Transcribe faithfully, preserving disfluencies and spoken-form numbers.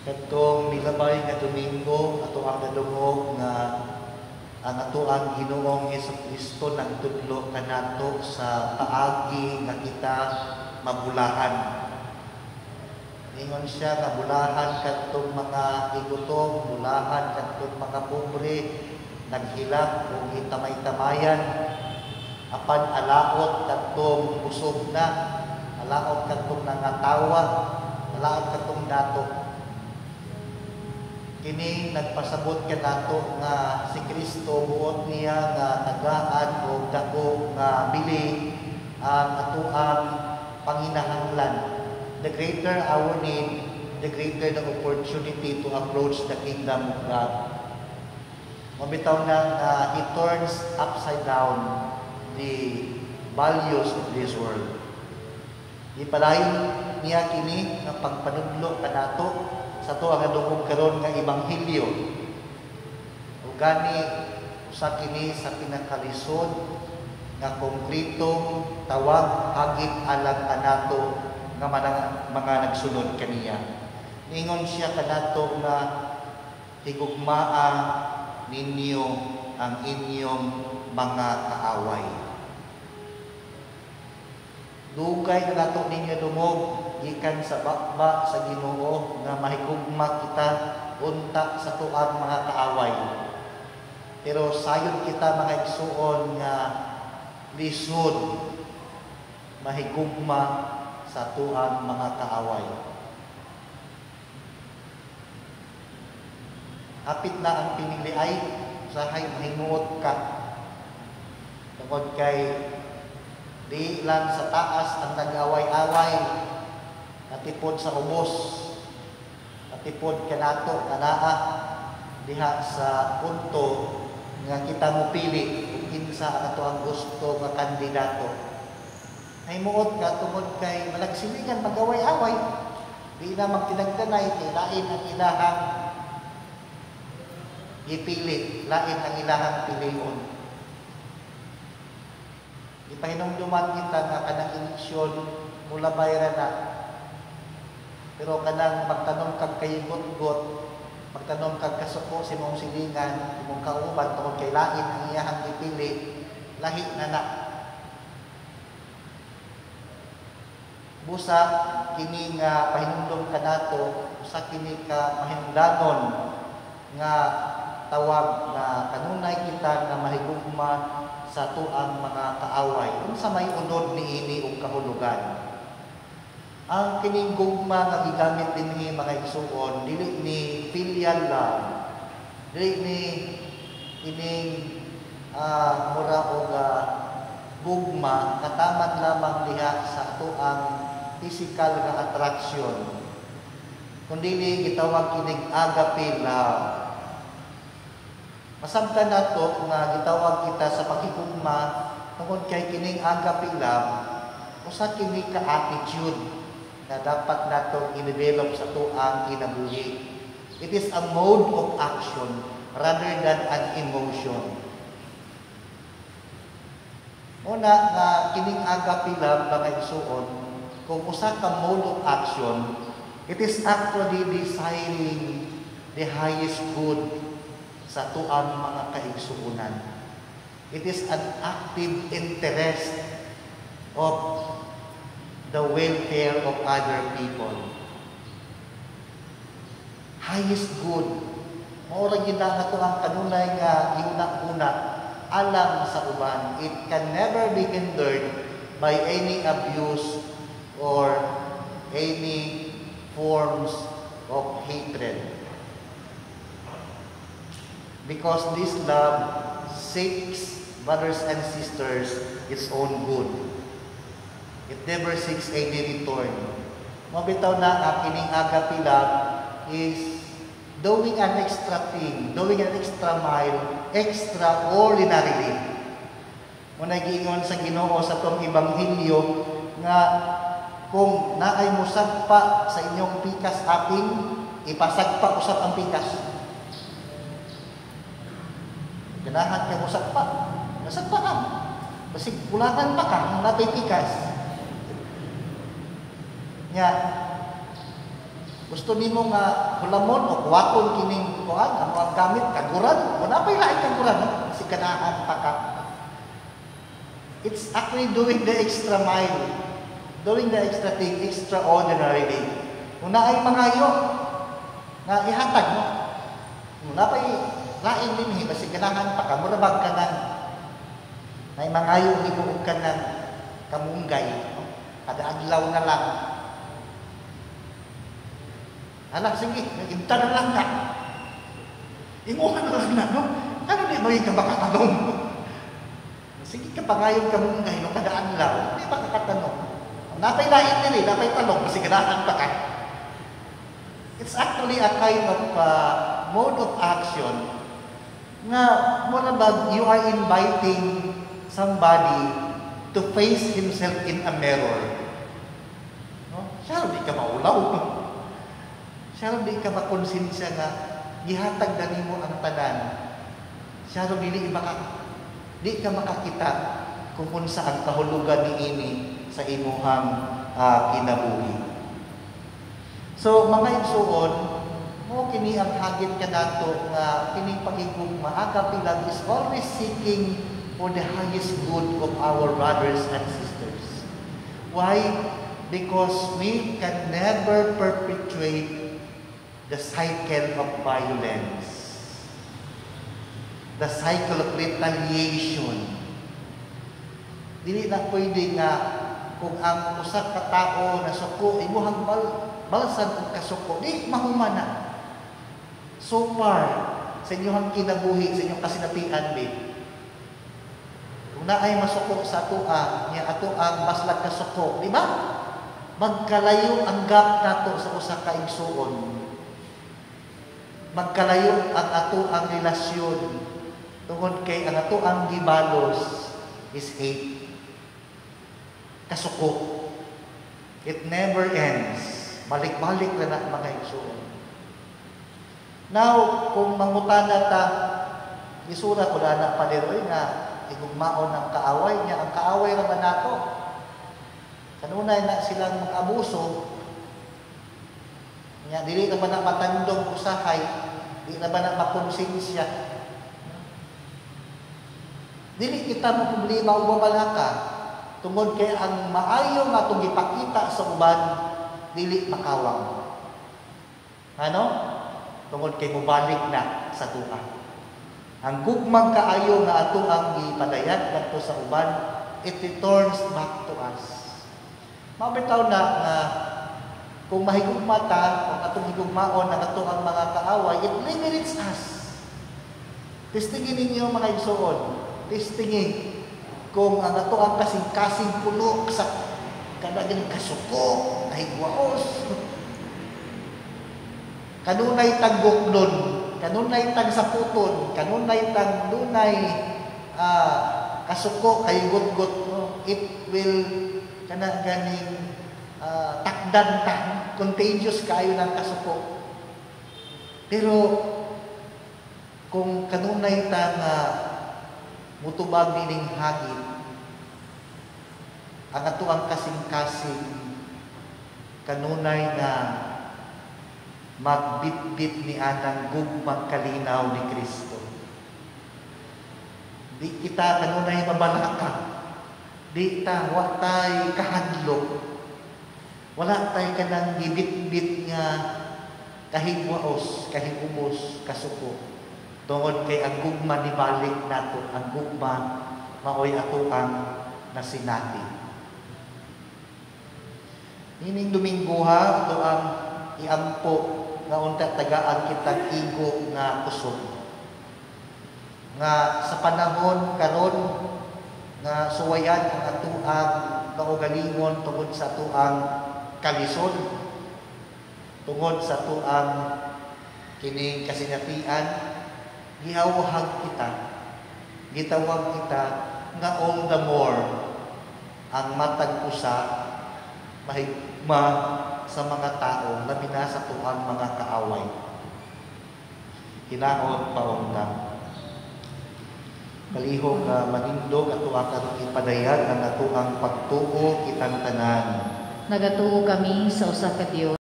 Kadtong milabay nga Domingo ato ang nadungog nga ang ato ang Ginoong Hesukristo nagtudlo kanato sa paagi nga kita mabulahan. Ingon siya nga bulahan kadtong mga igutom, bulahan kadtong mga pobre, naghilak o itamay-tamayan, apan alaot kadtong busog na, alaot kadtong nangatawa, alaot kadtong dato. Kini nagpasabot ka nato nga si Kristo buot niya nga tagaan o dako nga bili ang atuang panginahanglan. The greater our need, the greater the opportunity to approach the kingdom of God. Mabitaw na uh, He turns upside down the values of this world. Ipalain niya kini nga pagpanudlo kanato sa to ang adungog karon nga ebanghelyo. Ug gani usa kini sa pinakalisod nga konkretong tawag hagit alang kanato nga mga, mga nagsunod kaniya. Ningon siya kanato nga higugmaa ninyo ang inyong mga kaaway. Dugay na nato ninyo dumog gikan sa bakba sa Ginoo nga mahigugma kita unta sa tuang mga kaaway. Pero sayon kita mga igsuon nga lisod mahigugma sa tuang mga kaaway. Hapit na ang pinili ay usahay mahinuot ka. Tungod kay di lang sa taas ang nag-away-away, natipod sa ubos, natipod kanato, kanaa, diha sa punto nga kita mo pili kung kinsa ang ato ang gusto nga kandidato. Ay muot ka tungod kay malagsiligan mag-away-away, di na magtinagdanay, kay lain ang ilahang ipili, lain ang ilahang pilion. Ipahinumduman kita nga kanang eleksyon mula bayra na. Pero kanang magtanong kag kayigot-got, magtanong kag kasuko si mong silingan, imong kauban tungod kay lain ang iyahang ipili, lahi na na. Busa kini nga pahinumdum kanato, busa kini ka mahinungdanon nga tawag na kanunay kita nga mahigugma sa tuang mga kaaway unsa may unod niini og kahulugan. Ang kining gugma nga gigamit dinhi mga igsuon dili ni filial love, dili ni ining uh, mura og uh, gugma kataman lamang diha sa tuang physical nga attraction, kundi gitawag kining agape love. Masabtan nato nga gitawag kita sa pakigugma tungod kay kining agape love usa kini ka attitude na dapat nato i-develop sa tuang kinabuhi. It is a mode of action rather than an emotion. Una nga kining agape love mga igsuon, kung usa ka mode of action, it is actually desiring the highest good sa tuang mga kaigsuunan. It is an active interest of the welfare of other people. Highest good. Maura gina nga ang kanunay nga iuna-una alang sa uban. It can never be hindered by any abuse or any forms of hatred. Because this love seeks, brothers and sisters, its own good. It never seeks any return. Mabitaw na ang kining agape love is doing an extra thing, doing an extra mile, extraordinarily. Muna giingon sa Ginoo sa tong ebanghelyo nga kung naay musagpa sa inyong pikas aking, ipasagpa usap ang pikas. Ganahan ka musagpa, nasagpa ka. Basig kulatan pa ka, natay pikas. Nga, Gusto nimo nga hulamon o kuwaton kining kuan amo ang gamit kaguran, wala pay lain kaguran no? Si ganahan pa ka. It's actually doing the extra mile, doing the extra thing, extraordinarily. Kung naay mangayo nga ihatag mo, wala pay lain din kasi ganahan pa ka, murabag ka na. Naay mangayo ibuog ka ng kamunggay, no? Kada adlaw na lang. Anak, sige, nagimta na lang na. Imuha na lang na, no? Ano di maging ka makatanong? Sige ka pa ngayon ka mong ngayon, no? Kadaan lang, hindi makakatanong. Napay lain din eh, napay tanong, kasi ganahan pa ka. It's actually a kind of uh, mode of action na muna ba you are inviting somebody to face himself in a mirror. No? Siya, di ka maulaw. Siya di ka makonsensya nga gihatag na nimo ang tanan. Siya dili maka di ka makakita kung unsa ang kahulugan niini sa imuhang uh, kinabuhi. So mga igsuon, mo kini ang hagit kanato nga kini pagigugma aga pilang is always seeking for the highest good of our brothers and sisters. Why? Because we can never perpetuate the cycle of violence, the cycle of retaliation. Dili na pwede nga kung ang usa ka tao na suko imuhang bal balsan og kasuko, di mahumana. So far sa inyong kinabuhi, sa inyong kasinatian, babe, kung naay masuko sa atoa, niya ato ang baslag kasuko, di ba? Magkalayo ang gap nato sa usa ka igsuon. Magkalayo ang ato ang relasyon tungod kay ang ato ang gibalos is hate. Kasuko. It never ends. Balik-balik na na mga igsuon. Now, kung mangutana ta, isura ko na na paliroy nga igugmaon ang kaaway niya. Ang kaaway naman nato. Kanunay na silang mag-abuso. Nga, dili naman na matandong usahay, dili naman na makonsensya. Dili kita mo problema o babalaka, tungod kay ang maayo nga itong ipakita sa uban, dili makawang. Ano? Tungod kay mubalik na sa tuwa. Ang gugmang kaayo nga ato ang ipadayag nato sa uban, it returns back to us. Mabitaw na nga, kung mahigugma ta, kung atong higugmaon ang ato ang mga kaaway, it liberates us. Testingin ninyo mga igsoon. Testingin kung ang ato ang kasing-kasing puno sa kadagang kasuko, kahigwaos. Kanunay tag buklon, kanunay tag saputon, kanunay tag dunay uh, kasuko, kahigot-got. No? It will kana ganing uh, takdan ta, contagious kayo ng kasuko. Pero kung kanunay ta nga mutubag nining hagit, ang ato ang kasing-kasing kanunay na magbitbit ni anang gugmang kalinaw ni Kristo. Di kita kanunay mabalaka, di ta wa tay kahadlok, wala tay kanang gibit-bit nga kahigwaos, kahigumos, kasuko. Tungod kay ang gugma ni balik nato, ang gugma maoy ato ang nasinati. Ining Domingo ha, ito ang iampo nga unta tagaan kitang igo nga kusog. Nga sa panahon karon nga suwayan ang ato ang kaugalingon tungod sa ato ang kalisod, tungod sa ato ang kining kasinatian, gihawhag kita, gitawag kita nga all the more ang matag usa mahigma sa mga tao labi na sa tuang mga kaaway. Hinaot paundang. Kalihog nga uh, manindog ato ang ipadayag ang ato ang pagtuo kitang tanan. Nagatuo kami sa usa ka Dios.